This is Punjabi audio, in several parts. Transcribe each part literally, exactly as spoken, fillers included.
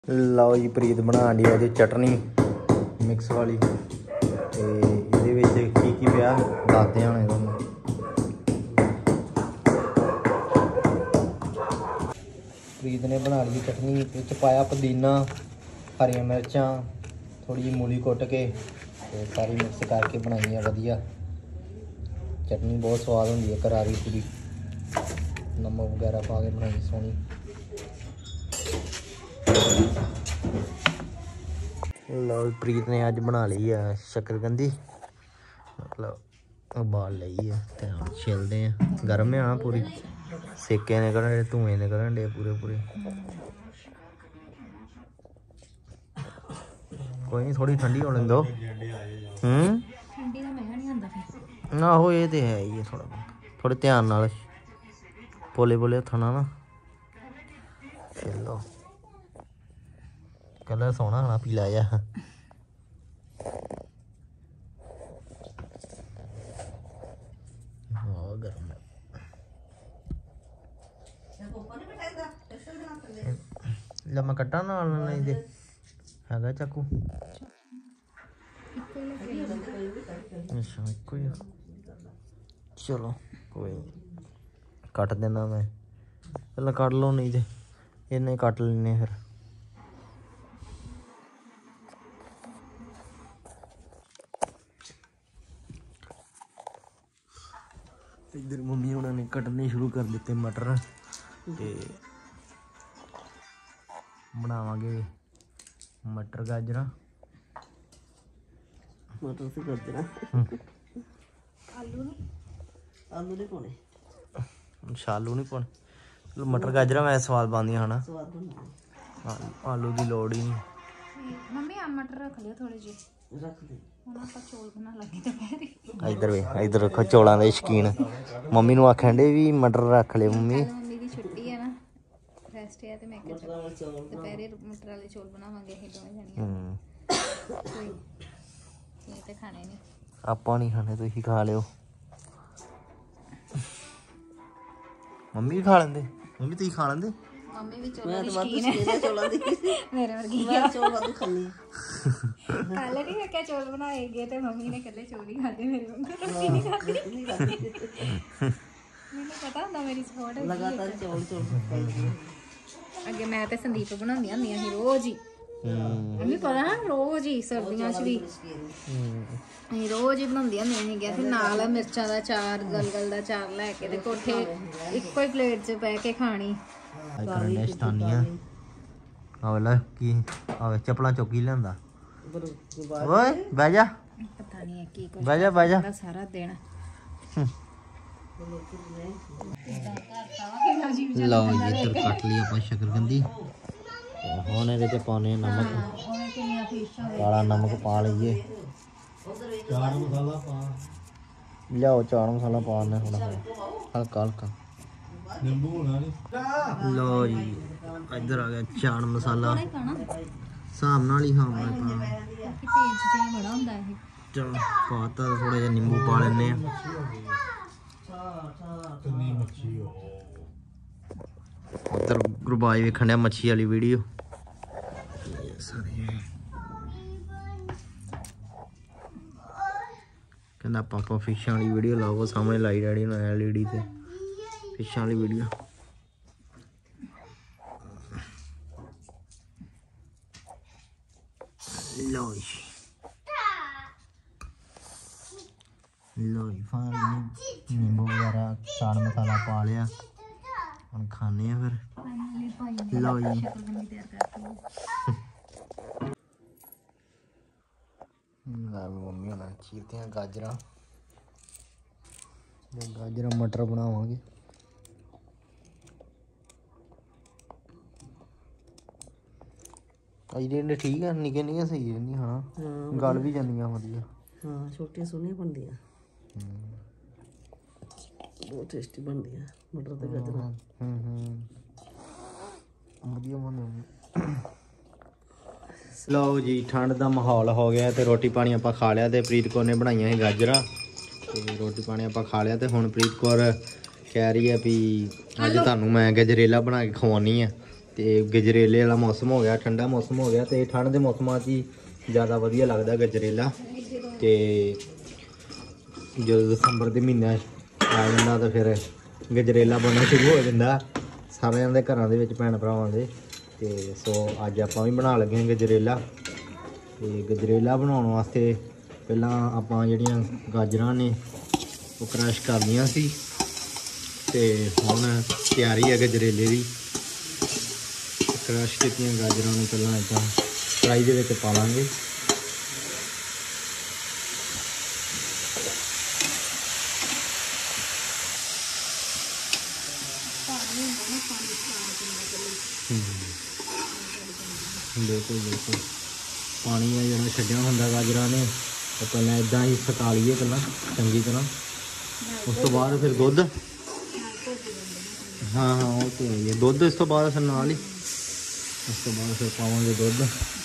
ਲਓ ਜੀ ਪ੍ਰੀਤ ਬਣਾ ਲਈ ਅੱਜ ਚਟਨੀ ਮਿਕਸ ਵਾਲੀ ਤੇ ਇਹਦੇ ਵਿੱਚ ਕੀ ਕੀ ਪਿਆ ਦੱਸਦੇ ਹਾਂ ਤੁਹਾਨੂੰ। ਪ੍ਰੀਤ ਨੇ ਬਣਾ ਲਈ ਚਟਨੀ, ਵਿੱਚ ਪਾਇਆ ਪੁਦੀਨਾ, ਹਰੀਆਂ ਮਿਰਚਾਂ, थोड़ी जी मूली कुट के तो सारी मिक्स करके बनाई है वधिया चटनी। बहुत स्वाद होंगी है करारी पूरी, नमक वगैरह पा के बनाई सोहनी। लो प्रीत ने अज बना ली है शक्करकंदी, मतलब उबाल ली है तो छिलते हैं। गर्म है ना पूरी, सेके ने करण धुएं ने करण डे पूरे पूरे। कोई नहीं थोड़ी ठंडी होने दो। हम्म आहो ये तो है ही है, थोड़ा थोड़े ध्यान नाल पोले पोले हत्थों ना ना चलो। कलर सोहना होना पीला जा। हाँ गर्म है। लम्मा कट्टा नाल नहीं दे है चाकू। अच्छा इको ही चलो कोई कट देना मैं पहले कट लो, नहीं तो इन्हें कट लेने फिर। इधर मम्मी उन्होंने कटने शुरू कर दिते मटर ते बनावांगे मटर गाजरा मटर से गाजरा आलू नहीं आलू नहीं पाने आलू नहीं पाने मटर गाजरा वैसे स्वाद पादियां है ना। आलू की लोड़ ही नहीं। मम्मी आ मटर रख लियो थोड़े जी रख दे हुण आपां चौल बना लगे दोपहरी। इधर वे इधर रखो चौलों के शौकीन। मम्मी नूं आखण डे भी मटर रख ले मम्मी। मम्मी की छुट्टी है ना, रेस्ट है ते मैं कहा दोपहरे मटर वाले चौल बनावांगे असीं दोवें जणियां। कोई ये ते खाने नहीं, आपां नहीं खाने, तुसीं खा लिओ। मम्मी भी खा लेंदे, मम्मी तुसीं खा लेंदे। मम्मी भी चौल दी शौकीन है चौलां दी मेरे वर्गी मैं चौल वादू खानी। कल नहीं मैं क्या चौल बनाए गए ते मम्मी ने कल्ले चौल ही खादे, मेरे वांगू रोटी नहीं खादी। मैंने पता होंदा मेरी सपोर्ट है लगातार चौल चौल। अगे मैं ते संदीप बनांदियां होंदियां ही रोज ही। मम्मी पता है रोज ही सर्दियां च भी रोज ही बनांदियां होंदियां ही। फिर नाल मिर्चां दा चार गलगल दा चार लैके ते कोठे इक्को ही प्लेट च बह के खानी। चपला चौकी लिया बह जा पता नहीं की बह जा बह जा सारा दिन। लो जी इधर कट ली अपन शकरकंदी, हुण इहदे च पाने नमक, काला नमक पा लीए। चाट मसाला पा लियाओ, चाट मसाला पाने थोड़ा हल्का हल्का। लो जी इधर आ गया चाट मसाला, हिसाब नाल ही खाना चलो पाता। थोड़ा जिहा नींबू पा लेने। उधर गुरबाज वेखण डया मच्छी वाली वीडियो। कहना पापा फिशां वाली वीडियो लाओ, सामने लाई डैडी ने एल ई डी ते फिशां वाली वीडियो। लो जी लो जी नींबू वगैरह चाट मसाला पा लिया, हम खाने हैं फिर। लो जी मम्मी होना चीरते हैं गाजर, गाजर मटर बनावांगे। आइडिया ठीक है, निके निके सही रहनी। हाँ गल भी जानियां वधिया। हाँ छोटियां सोहनियां बनदियां, बहुत टेस्टी बनदियां मटर ते गाजर। हम्म हम्म वधिया बनदियां। लो जी ठंड का माहौल हो गया तो रोटी पानी आप खा लिया। तो प्रीत कौर ने बनाई है गाजर, तो रोटी पानी आप खा लिया। तो हुण प्रीत कौर कह रही है भी अज तुहानूं मैं गजरेला बना के खवानी है। तो ਤੇ ਗਜਰੇਲੇ ਵਾਲਾ ਮੌਸਮ ਹੋ ਗਿਆ, ਠੰਡਾ ਮੌਸਮ ਹੋ ਗਿਆ ਤੇ ਠੰਡ ਦੇ ਮੌਸਮਾਂ 'ਚ ਹੀ ਜ਼ਿਆਦਾ ਵਧੀਆ ਲੱਗਦਾ ਗਜਰੇਲਾ। ਤੇ ਜਦੋਂ ਦਸੰਬਰ ਦੇ ਮਹੀਨਾ ਆ ਜਾਂਦਾ ਤਾਂ ਫਿਰ ਗਜਰੇਲਾ ਬਣਨਾ ਸ਼ੁਰੂ ਹੋ ਜਾਂਦਾ ਸਾਰਿਆਂ ਦੇ ਘਰਾਂ ਦੇ ਵਿੱਚ, ਭੈਣ ਭਰਾਵਾਂ ਦੇ। ਤੇ ਸੋ ਅੱਜ ਆਪਾਂ ਵੀ ਬਣਾ ਲੱਗੇ ਹਾਂ ਗਜਰੇਲਾ। ਤੇ ਗਜਰੇਲਾ ਬਣਾਉਣ ਵਾਸਤੇ ਪਹਿਲਾਂ ਆਪਾਂ ਜਿਹੜੀਆਂ ਗਾਜਰਾਂ ਨੇ ਉਹ ਕ੍ਰਸ਼ ਕਰਨੀਆਂ ਸੀ ਤੇ ਹੁਣ ਤਿਆਰੀ ਹੈ ਗਜਰੇਲੇ ਦੀ। ਕ੍ਰਸ਼ ਕੀਤੀਆਂ ਗਾਜਰਾਂ ਨੂੰ ਪਹਿਲਾਂ ਇੱਦਾਂ ਕੜਾਹੀ ਦੇ ਵਿੱਚ ਪਾ ਲਾਂਗੇ। ਬਿਲਕੁਲ ਬਿਲਕੁਲ ਪਾਣੀ ਆ ਜਿਹੜਾ ਛੱਡਿਆ ਹੁੰਦਾ ਗਾਜਰਾਂ ਨੇ ਉਹ ਪਹਿਲਾਂ ਇੱਦਾਂ ਹੀ ਸੁਕਾ ਲਈਏ ਪਹਿਲਾਂ ਚੰਗੀ ਤਰ੍ਹਾਂ। ਉਸ ਤੋਂ ਬਾਅਦ ਫਿਰ ਦੁੱਧ, ਹਾਂ ਹਾਂ ਉਹ ਤਾਂ ਹੈ ਦੁੱਧ। ਇਸ ਤੋਂ ਬਾਅਦ ਫਿਰ ਨਾਲ ਹੀ ਉਸ ਤੋਂ ਬਾਅਦ ਫਿਰ ਪਾਵਾਂਗੇ ਦੁੱਧ।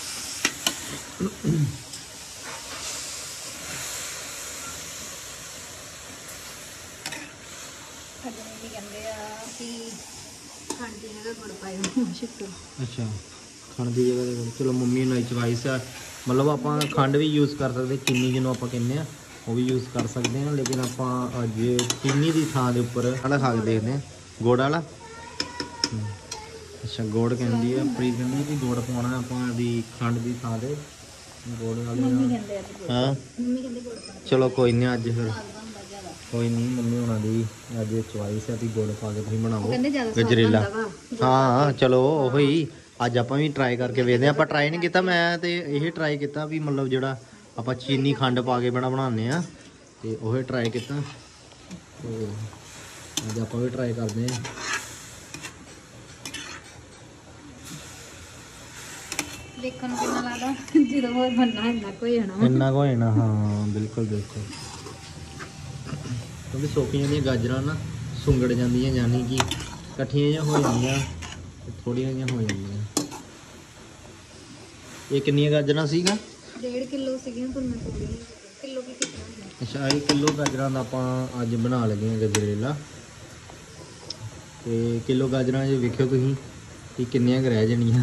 ਅੱਛਾ ਖੰਡ ਦੀ ਜਗ੍ਹਾ ਤੇ ਚਲੋ ਮੰਮੀ ਨਾਲ ਚਵਾਈਸ ਆ, ਮਤਲਬ ਆਪਾਂ ਖੰਡ ਵੀ ਯੂਜ਼ ਕਰ ਸਕਦੇ, ਚੀਨੀ ਜਿਹਨੂੰ ਆਪਾਂ ਕਹਿੰਦੇ ਆ ਉਹ ਵੀ ਯੂਜ਼ ਕਰ ਸਕਦੇ ਹਾਂ। ਲੇਕਿਨ ਆਪਾਂ ਅੱਜ ਚੀਨੀ ਦੀ ਥਾਂ ਦੇ ਉੱਪਰ ਵਾਲਾ ਖਾ ਕੇ ਦੇਖਦੇ ਹਾਂ, ਗੁੜ ਵਾਲਾ। ਅੱਛਾ ਗੁੜ ਕਹਿੰਦੀ ਆ ਪ੍ਰੀਤ, ਕਹਿੰਦੀ ਕਿ ਗੁੜ ਪਾਉਣਾ ਆਪਾਂ ਦੀ ਖੰਡ ਦੀ ਥਾਂ ਤੇ ਗੁੜ ਵਾਲੇ। ਹਾਂ ਚਲੋ ਕੋਈ ਨਹੀਂ, ਅੱਜ ਫਿਰ ਕੋਈ ਨਹੀਂ ਮੰਮੀ ਹੋਣਾ ਦੀ ਅੱਜ ਚਵਾਈਸ ਹੈ ਵੀ ਗੁੜ ਪਾ ਕੇ ਤੁਸੀਂ ਬਣਾਓ ਗਜਰੇਲਾ। ਹਾਂ ਚਲੋ ਉਹੀ ਅੱਜ ਆਪਾਂ ਵੀ ਟਰਾਈ ਕਰਕੇ ਵੇਖਦੇ ਹਾਂ। ਆਪਾਂ ਟਰਾਈ ਨਹੀਂ ਕੀਤਾ, ਮੈਂ ਤੇ ਇਹ ਟਰਾਈ ਕੀਤਾ ਵੀ ਮਤਲਬ ਜਿਹੜਾ ਆਪਾਂ ਚੀਨੀ ਖੰਡ ਪਾ ਕੇ ਬਣਾ ਬਣਾਉਂਦੇ ਆ ਤੇ ਉਹ ਟਰਾਈ ਕੀਤਾ। ਤੇ ਅੱਜ ਆਪਾਂ ਵੀ ਟਰਾਈ ਕਰਦੇ ਹਾਂ। ਦੇਖਣ ਨੂੰ ਕਿੰਨਾ ਲੱਗਦਾ ਜਦੋਂ ਉਹ ਬੰਨਾ ਇੰਨਾ ਕੋਈ ਹੋਣਾ ਇੰਨਾ ਕੋਈ ਹੋਣਾ। ਹਾਂ ਬਿਲਕੁਲ ਬਿਲਕੁਲ, ਕਿਉਂਕਿ ਸੋਕੀਆਂ ਦੀਆਂ ਗਾਜਰਾਂ ਨਾ ਸੁੰਗੜ ਜਾਂਦੀਆਂ, ਯਾਨੀ ਕਿ ਇਕੱਠੀਆਂ ਜਿਹੀਆਂ ਹੋ ਜਾਂਦੀਆਂ ਥੋੜ੍ਹੀਆਂ ਜਿਹੀਆਂ ਹੋ ਜਾਂਦੀਆਂ। ਇਹ ਕਿੰਨੀਆਂ ਗਾਜਰਾਂ ਸੀਗਾ? ਡੇਢ ਕਿਲੋ ਸੀਗੀਆਂ ਪਰ ਮੈਂ ਥੋੜ੍ਹੀਆਂ ਕਿਲੋ ਵੀ ਕਿਤਨਾ। ਅੱਛਾ ਇਹ ਕਿਲੋ ਗਾਜਰਾਂ ਦਾ ਆਪਾਂ ਅੱਜ ਬਣਾ ਲੱਗੇ ਹਾਂ ਗਜਰੇਲਾ। ਤੇ ਕਿਲੋ ਗਾਜਰਾਂ 'ਚ ਵੇਖਿਓ ਤੁਸੀਂ ਕਿ ਕਿੰਨੀਆਂ ਕੁ ਰਹਿ ਜਾਣੀਆਂ।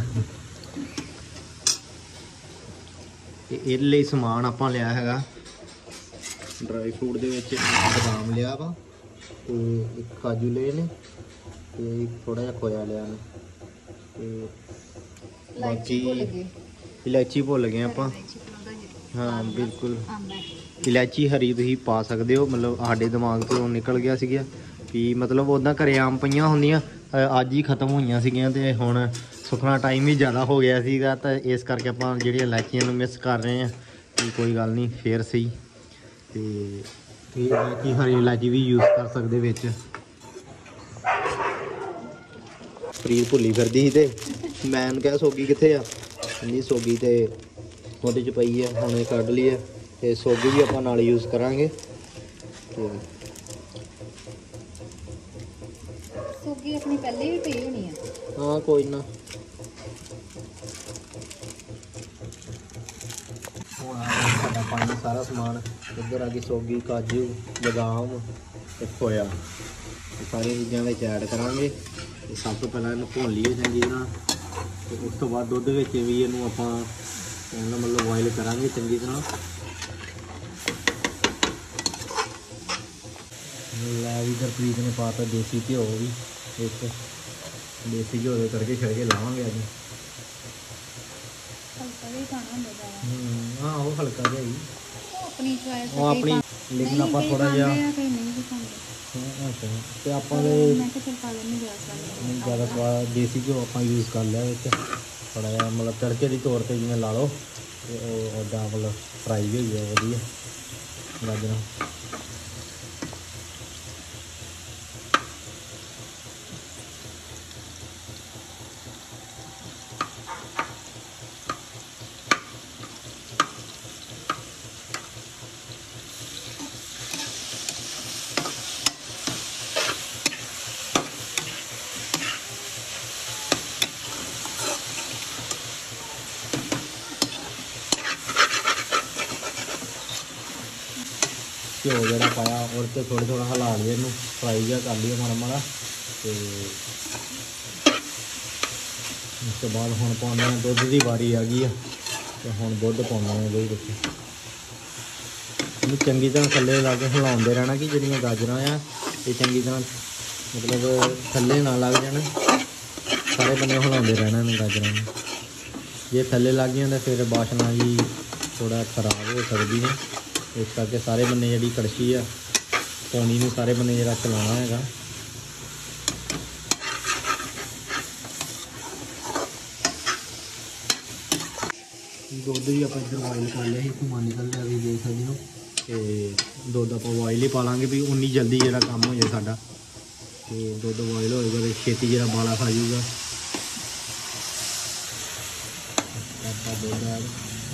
ਤੇ ਇਹਦੇ ਲਈ ਸਮਾਨ ਆਪਾਂ ਲਿਆ ਹੈਗਾ ਡਰਾਈ ਫਰੂਟ ਦੇ ਵਿੱਚ ਬਦਾਮ ਲਿਆ ਵਾ ਤੇ ਇੱਕ ਕਾਜੂ ਲਏ ਨੇ ਤੇ ਥੋੜਾ ਜਿਹਾ ਖੋਇਆ ਲਿਆ ਨੇ ਤੇ ਬਾਕੀ ਇਲਾਇਚੀ ਭੁੱਲ ਗਏ ਆਪਾਂ। ਹਾਂ ਬਿਲਕੁਲ, ਇਲਾਇਚੀ ਹਰੀ ਤੁਸੀਂ ਪਾ ਸਕਦੇ ਹੋ, ਮਤਲਬ ਸਾਡੇ ਦਿਮਾਗ ਤੋਂ ਨਿਕਲ ਗਿਆ ਸੀਗਾ ਵੀ ਮਤਲਬ ਉੱਦਾਂ ਘਰੇ ਆਮ ਪਈਆਂ ਹੁੰਦੀਆਂ, ਅੱਜ ਹੀ ਖਤਮ ਹੋਈਆਂ ਸੀਗੀਆਂ ਤੇ ਹੁਣ ਸੁੱਕਣਾ ਟਾਈਮ ਵੀ ਜ਼ਿਆਦਾ ਹੋ ਗਿਆ ਸੀਗਾ ਤਾਂ ਇਸ ਕਰਕੇ ਆਪਾਂ ਜਿਹੜੀਆਂ ਇਲਾਇਚੀਆਂ ਨੂੰ ਮਿਸ ਕਰ ਰਹੇ ਹਾਂ। ਵੀ ਕੋਈ ਗੱਲ ਨਹੀਂ ਫੇਰ ਸਹੀ। ਤੇ ਇਹ ਇਲਾਇਚੀ ਹਰੀ ਇਲਾਇਚੀ ਵੀ ਯੂਜ਼ ਕਰ ਸਕਦੇ ਵਿੱਚ। ਪ੍ਰੀਤ ਭੁੱਲੀ ਫਿਰਦੀ ਸੀ ਤੇ ਮੈਂ ਉਹਨੂੰ ਕਿਹਾ ਸੋਗੀ ਕਿੱਥੇ ਆ, ਨਹੀਂ ਸੋਗੀ ਤੇ ਉਹਦੇ 'ਚ ਪਈ ਹੈ, ਹੁਣ ਇਹ ਕੱਢ ਲਈ ਹੈ ਤੇ ਸੋਗੀ ਵੀ ਆਪਾਂ ਨਾਲ ਯੂਜ਼ ਕਰਾਂਗੇ। ਤੇ ਸੋਗੀ ਆਪਣੀ ਪਹਿਲੇ ਵੀ ਪਈ ਹੋਣੀ ਆ। ਹਾਂ ਕੋਈ ਨਾ, ਹੁਣ ਸਾਡਾ ਪਾਣੀ ਸਾਰਾ ਸਮਾਨ ਇੱਧਰ ਆ ਗਈ, ਸੋਗੀ ਕਾਜੂ ਬਦਾਮ ਤੇ ਖੋਇਆ ਇਹ ਸਾਰੀਆਂ ਚੀਜ਼ਾਂ ਵਿੱਚ ਐਡ ਕਰਾਂਗੇ। ਤੇ ਸਭ ਤੋਂ ਪਹਿਲਾਂ ਇਹਨੂੰ ਭੁੰਨ ਲਈਏ ਚੰਗੀ ਤਰ੍ਹਾਂ ਤੇ ਉਸ ਤੋਂ ਬਾਅਦ ਦੁੱਧ ਵਿੱਚ ਵੀ ਇਹਨੂੰ ਆਪਾਂ ਇਹਨੂੰ ਮਤਲਬ ਬੋਇਲ ਕਰਾਂਗੇ ਚੰਗੀ ਤਰ੍ਹਾਂ। ਲੈ ਵੀ ਗੁਰਪ੍ਰੀਤ ਨੇ ਪਾਤਾ ਦੇਸੀ ਘਿਓ ਵੀ, ਇੱਕ ਦੇਸੀ ਘਿਓ ਦੇ ਕਰਕੇ ਛੜਕੇ ਲਾਵਾਂਗੇ ਅੱਜ। ਹਲਕਾ ਵੀ ਖਾਣਾ ਹੁੰਦਾ ਜ਼ਿਆਦਾ। ਹੂੰ ਹਾਂ ਉਹ ਹਲਕਾ ਜਿਹਾ ਹੀ ਆਪਣੀ ਚੋਇਸ ਉਹ ਆਪਣੀ, ਲੇਕਿਨ ਆਪਾਂ ਥੋੜਾ ਜਿਹਾ ਕਈ ਨਹੀਂ ਵੀ ਖਾਂਦੇ। ਅੱਛਾ ਤੇ ਆਪਾਂ ਦੇ ਮੈਂ ਕਿਹਾ ਚਲ ਪਾ ਲੈਣੀ ਜ਼ਿਆਦਾ ਜ਼ਿਆਦਾ ਸਵਾਦ ਦੇਸੀ ਘਿਓ ਆਪਾਂ ਯੂਜ਼ ਕਰ ਲਿਆ ਵਿੱਚ ਥੋੜਾ ਜਿਹਾ, ਮਤਲਬ ਤੜਕੇ ਦੀ ਤੌਰ ਤੇ ਜਿਵੇਂ ਲਾ ਲਓ ਤੇ ਉਹ ਉੱਦਾਂ ਮਤਲਬ ਫਰਾਈ ਹੋਈ ਹੈ ਵਧੀਆ ਗਾਜਰਾਂ। ਘਿਓ ਜਿਹੜਾ ਪਾਇਆ ਔਰ ਤੇ ਥੋੜਾ ਥੋੜਾ ਹਿਲਾ ਲਿਆ ਇਹਨੂੰ, ਫਰਾਈ ਜਿਹਾ ਕਰ ਲਿਆ ਮਾੜਾ ਮਾੜਾ। ਤੇ ਉਸ ਤੋਂ ਬਾਅਦ ਹੁਣ ਪਾਉਂਦੇ ਹਾਂ ਦੁੱਧ ਦੀ ਵਾਰੀ ਆ ਗਈ ਆ ਤੇ ਹੁਣ ਦੁੱਧ ਪਾਉਂਦੇ ਹਾਂ ਇਹਦੇ ਵਿੱਚ। ਇਹਨੂੰ ਚੰਗੀ ਤਰ੍ਹਾਂ ਥੱਲੇ ਲਾ ਕੇ ਹਿਲਾਉਂਦੇ ਰਹਿਣਾ ਕਿ ਜਿਹੜੀਆਂ ਗਾਜਰਾਂ ਆ ਇਹ ਚੰਗੀ ਤਰ੍ਹਾਂ ਮਤਲਬ ਥੱਲੇ ਨਾ ਲੱਗ ਜਾਣ, ਸਾਰੇ ਬੰਨੇ ਹਿਲਾਉਂਦੇ ਰਹਿਣਾ ਇਹਨਾਂ ਗਾਜਰਾਂ ਨੂੰ। ਜੇ ਥੱਲੇ ਲੱਗ ਗਈਆਂ ਤਾਂ ਫਿਰ ਬਾਸ਼ਨਾ ਜੀ ਥੋੜ੍ਹਾ ਖਰਾਬ ਹੋ ਸਕਦੀ ਹੈ, ਇਸ ਕਰਕੇ ਸਾਰੇ ਬੰਨੇ ਜਿਹੜੀ ਕੜਛੀ ਆ ਪਾਣੀ ਨੂੰ ਸਾਰੇ ਬੰਨੇ ਜਿਹੜਾ ਚਲਾਉਣਾ ਹੈਗਾ। ਦੁੱਧ ਵੀ ਆਪਾਂ ਇੱਧਰ ਬੋਇਲ ਕਰ ਲਿਆ ਸੀ, ਧੂੰਆਂ ਨਿਕਲ ਰਿਹਾ ਵੀ ਦੇਖ ਸਕਦੇ ਹੋ। ਤੇ ਦੁੱਧ ਆਪਾਂ ਬੋਇਲ ਹੀ ਪਾ ਲਾਂਗੇ ਵੀ ਉਨੀ ਜਲਦੀ ਜਿਹੜਾ ਕੰਮ ਹੋ ਜਾਏ ਸਾਡਾ। ਤੇ ਦੁੱਧ ਬੋਇਲ ਹੋਏਗਾ ਤੇ ਛੇਤੀ ਜਿਹੜਾ ਬਾਲਾ ਖਾ ਜਾਊਗਾ। ਆਪਾਂ ਦੁੱਧ ਆ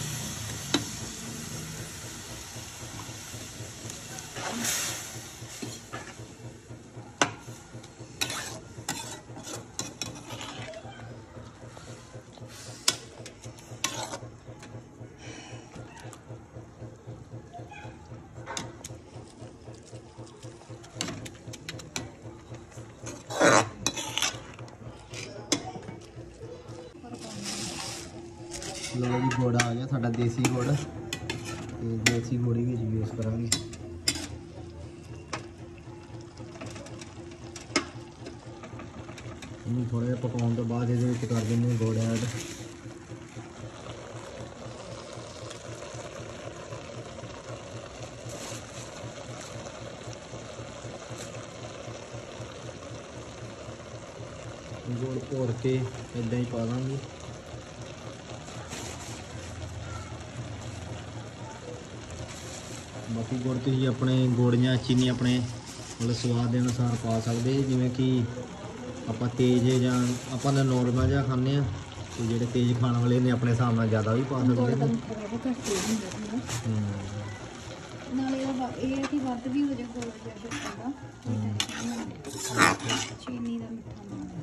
ਲਓ ਜੀ, ਗੁੜ ਆ ਗਿਆ ਸਾਡਾ ਦੇਸੀ ਗੁੜ, ਤੇ ਦੇਸੀ ਗੁੜ ਹੀ ਵਿੱਚ ਯੂਜ਼ ਕਰਾਂਗੇ। ਇਹਨੂੰ ਥੋੜ੍ਹਾ ਜਿਹਾ ਪਕਾਉਣ ਤੋਂ ਬਾਅਦ ਇਹਦੇ ਵਿੱਚ ਕਰ ਦਿੰਦੇ ਹਾਂ ਗੁੜ ਐਡ। ਗੁੜ ਭੋਰ ਕੇ ਇੱਦਾਂ ਹੀ ਪਾ ਦਾਂਗੇ। ਬਾਕੀ ਗੁੜ ਤੁਸੀਂ ਆਪਣੇ ਗੁੜ ਜਾਂ ਚੀਨੀ ਆਪਣੇ ਮਤਲਬ ਸਵਾਦ ਦੇ ਅਨੁਸਾਰ ਪਾ ਸਕਦੇ, ਜਿਵੇਂ ਕਿ ਆਪਾਂ ਤੇਜ਼ ਜਾਂ ਆਪਾਂ ਤਾਂ ਨੋਰਮਲ ਜਿਹਾ ਖਾਂਦੇ ਹਾਂ, ਤੇ ਜਿਹੜੇ ਤੇਜ਼ ਖਾਣ ਵਾਲੇ ਨੇ ਆਪਣੇ ਹਿਸਾਬ ਨਾਲ ਜ਼ਿਆਦਾ ਵੀ ਪਾ ਸਕਦੇ ਨੇ। ਨਾਲੇ ਇਹ ਹੈ ਕਿ ਵੱਧ ਵੀ ਹੋ ਜਾਏ ਗੁੜ ਦਾ ਚੀਨੀ ਦਾ ਮਿੱਠਾ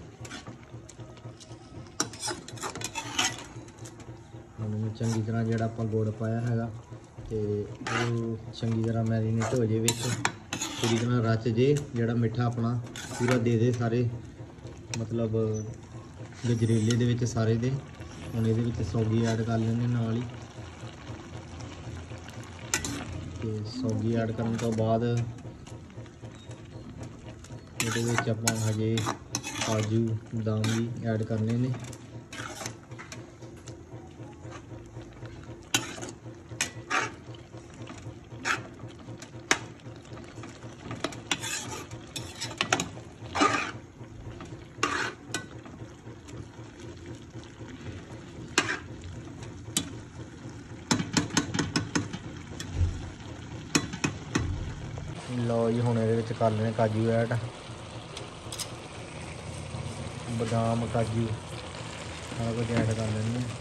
ਹੁਣ ਚੰਗੀ ਤਰ੍ਹਾਂ ਜਿਹੜਾ ਆਪਾਂ ਗੁੜ ਪਾਇਆ ਹੈਗਾ ਤੇ ਉਹ ਚੰਗੀ ਤਰ੍ਹਾਂ ਮੈਰੀਨੇਟ ਹੋ ਜੇ ਵਿੱਚ, ਪੂਰੀ ਤਰ੍ਹਾਂ ਰਚ ਜੇ, ਜਿਹੜਾ ਮਿੱਠਾ ਆਪਣਾ ਪੂਰਾ ਦੇ ਦੇ ਸਾਰੇ ਮਤਲਬ ਗਜਰੇਲੇ ਦੇ ਵਿੱਚ ਸਾਰੇ ਦੇ। ਹੁਣ ਇਹਦੇ ਵਿੱਚ ਸੌਗੀ ਐਡ ਕਰ ਲੈਂਦੇ ਨਾਲ ਹੀ, ਤੇ ਸੌਗੀ ਐਡ ਕਰਨ ਤੋਂ ਬਾਅਦ ਇਹਦੇ ਵਿੱਚ ਆਪਾਂ ਹਜੇ ਕਾਜੂ ਬਦਾਮ ਵੀ ਐਡ ਕਰਨੇ ਨੇ। ਲਓ ਜੀ, ਹੁਣ ਇਹਦੇ ਵਿੱਚ ਕਰ ਲੈਣੇ ਕਾਜੂ ਐਡ, ਬਦਾਮ ਕਾਜੂ ਸਾਰਾ ਕੁਝ ਐਡ ਕਰ ਲੈਂਦੇ ਹਾਂ।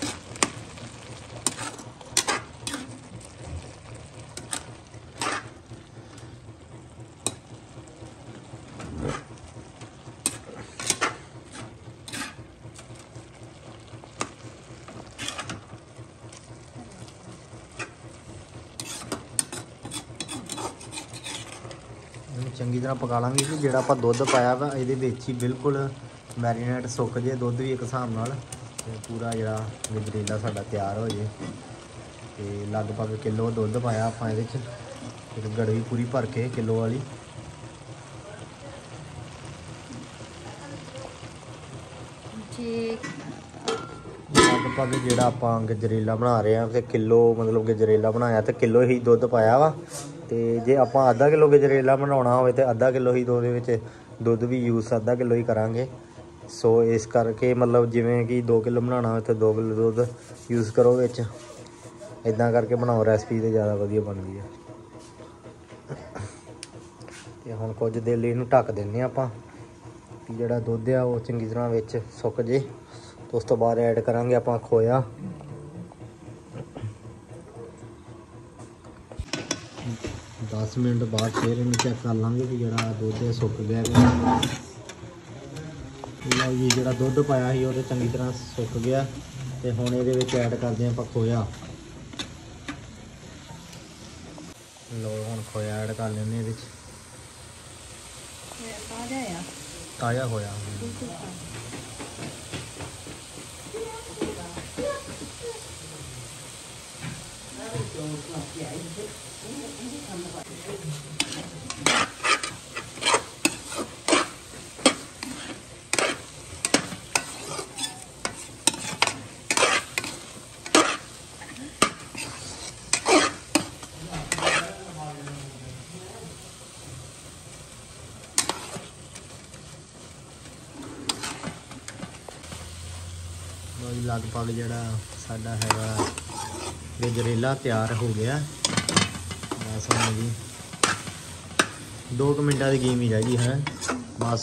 ਚੰਗੀ ਤਰ੍ਹਾਂ ਪਕਾ ਲਾਂਗੇ ਕਿ ਜਿਹੜਾ ਆਪਾਂ ਦੁੱਧ ਪਾਇਆ ਵਾ ਇਹਦੇ ਵਿੱਚ ਹੀ ਬਿਲਕੁਲ ਮੈਰੀਨੇਟ ਸੁੱਕ ਜੇ ਦੁੱਧ ਵੀ ਇੱਕ ਹਿਸਾਬ ਨਾਲ, ਤੇ ਪੂਰਾ ਜਿਹੜਾ ਗਜਰੇਲਾ ਸਾਡਾ ਤਿਆਰ ਹੋ ਜੇ। ਤੇ ਲਗਭਗ ਕਿਲੋ ਦੁੱਧ ਪਾਇਆ ਆਪਾਂ ਇਹਦੇ 'ਚ, ਇੱਕ ਗੜਵੀ ਪੂਰੀ ਭਰ ਕੇ ਕਿਲੋ ਵਾਲੀ। ਲਗਭਗ ਜਿਹੜਾ ਆਪਾਂ ਗਜਰੇਲਾ ਬਣਾ ਰਹੇ ਹਾਂ ਤੇ ਕਿਲੋ ਮਤਲਬ ਗਜਰੇਲਾ ਬਣਾਇਆ ਤੇ ਕਿਲੋ ਹੀ ਦੁੱਧ ਪਾਇਆ ਵਾ। ਤੇ ਜੇ ਆਪਾਂ ਅੱਧਾ ਕਿਲੋ ਗਜਰੇਲਾ ਬਣਾਉਣਾ ਹੋਵੇ ਤੇ ਅੱਧਾ ਕਿਲੋ ਹੀ ਉਹਦੇ ਵਿੱਚ ਦੁੱਧ ਵੀ ਯੂਜ਼ ਅੱਧਾ ਕਿਲੋ ਹੀ ਕਰਾਂਗੇ। ਸੋ ਇਸ ਕਰਕੇ ਮਤਲਬ ਜਿਵੇਂ ਕਿ ਦੋ ਕਿਲੋ ਬਣਾਉਣਾ ਹੋਵੇ ਤਾਂ ਦੋ ਕਿਲੋ ਦੁੱਧ ਯੂਜ਼ ਕਰੋ ਵਿੱਚ। ਇੱਦਾਂ ਕਰਕੇ ਬਣਾਓ, ਰੈਸਪੀ ਤੇ ਜ਼ਿਆਦਾ ਵਧੀਆ ਬਣਦੀ ਹੈ। ਤੇ ਹੁਣ ਕੁਝ ਦੇਰ ਲਈ ਇਹਨੂੰ ਢੱਕ ਦਿੰਦੇ ਆਪਾਂ ਕਿ ਜਿਹੜਾ ਦੁੱਧ ਆ ਉਹ ਚੰਗੀ ਤਰ੍ਹਾਂ ਵਿੱਚ ਸੁੱਕ ਜੇ। ਤੇ ਉਸ ਤੋਂ ਬਾਅਦ ਐਡ ਕਰਾਂਗੇ ਆਪਾਂ ਖੋਇਆ। ਦਸ ਮਿੰਟ ਬਾਅਦ ਫਿਰ ਇਹਨੂੰ ਚੈੱਕ ਕਰ ਲਾਂਗੇ ਕਿ ਜਿਹੜਾ ਦੁੱਧ ਸੁੱਕ ਗਿਆ ਕਿ ਲਓ ਜੀ, ਜਿਹੜਾ ਦੁੱਧ ਪਾਇਆ ਸੀ ਉਹ ਤਾਂ ਚੰਗੀ ਤਰ੍ਹਾਂ ਸੁੱਕ ਗਿਆ। ਤੇ ਹੁਣ ਇਹਦੇ ਵਿੱਚ ਐਡ ਕਰਦੇ ਹਾਂ ਆਪਾਂ ਖੋਇਆ। ਲਓ ਹੁਣ ਖੋਇਆ ਐਡ ਕਰ ਲੈਂਦੇ ਇਹਦੇ ਵਿੱਚ। ਤਾਜ਼ਾ ਆ, ਤਾਜ਼ਾ ਖੋਇਆ। लगभग जड़ा साडा हैगा गजरेला तैयार हो गया। बस हम जी दो कुछ मिनटा की गेम ही रह गई है बस।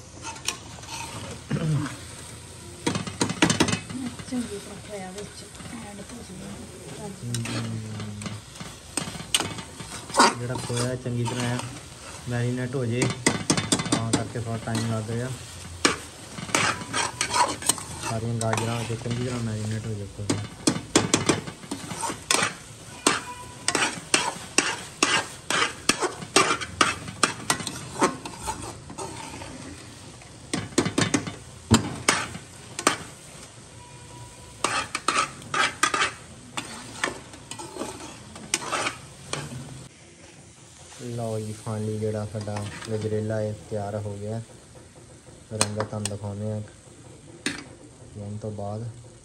जड़ा खोया चंगी तरह मैरीनेट हो जाए करके थोड़ा टाइम लग गया। सारिया गाजर चंगी तरह मैरीनेट हो जाए। लो जी फाइनली जड़ा साडा गजरेला है तैयार हो गया। रंगा तुम दिखाने लेने तो बाद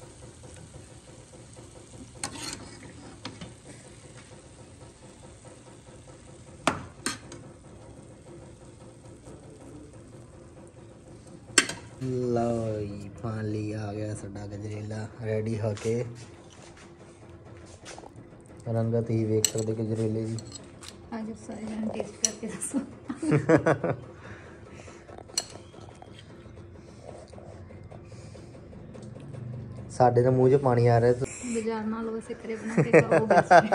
लो जी फाइनली आ गया साडा गजरेला रेडी होके। रंगत ही वेख सकते गजरेले की। आज सारे जन टेस्ट करके दसो। साडे तो मुँह च पानी आ रहा है। बाजार नालों वैसे करे बना के खाओ बेस्ट है।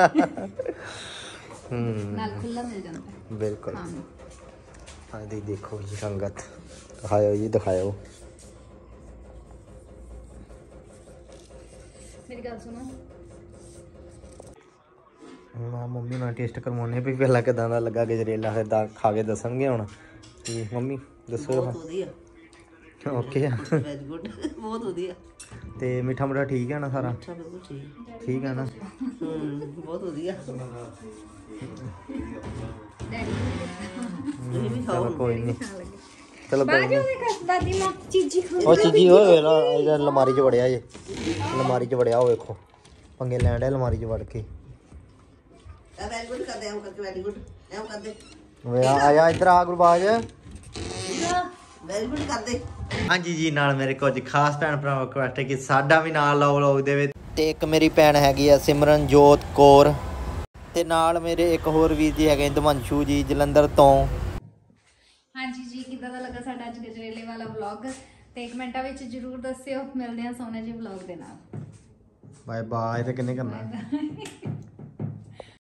नाल खुला मिल जाता है। बिल्कुल। हाँ हाँ दी देखो जी रंगत दिखाओ जी दिखाओ। मेरी गल सुनो। हाँ मम्मी ना टेस्ट करवाने भी पहला किदां दा लगा गजरेला फिर दा खा के दसणगे हुण कि मम्मी दसो। बहुत वधिया ओके वेरी गुड बहुत वधिया। ते मिठा मुठा ठीक है ना सारा? अच्छा बिल्कुल ठीक ठीक है ना? हम्म बहुत वधिया। ਤੁਸੀਂ ਵੀ ਖਾਓ। चलो कोई नहीं चलो बाजू में कर दादी मां चीजी खा। ओ चीजी ओए वेला इधर अलमारी च वड़िया जे अलमारी च वड़िया हो देखो पंगे लैंड है अलमारी च वड़ के। वेरी गुड कर दे हम करके वेरी गुड एम कर दे। वे आ आया इधर आ गुरबाज। वेरी गुड कर दे। हाँ जी जी नाल मेरे कुछ खास भैन भरावां रिक्वेस्ट है कि साडा भी नाल लाओ लोग दे विच। ते एक मेरी भैन हैगी है सिमरनजोत कौर ते नाल मेरे एक होर वीर जी हैगे दमनशू जी जलंधर तो। हाँ जी जी किदा दा लगा साडा अज गजरेले वाला व्लॉग ते एक मिनटां विच जरूर दस्सिओ। मिलदे हां सोने जी व्लॉग दे नाल। बाय बाय ते किन्ने करना।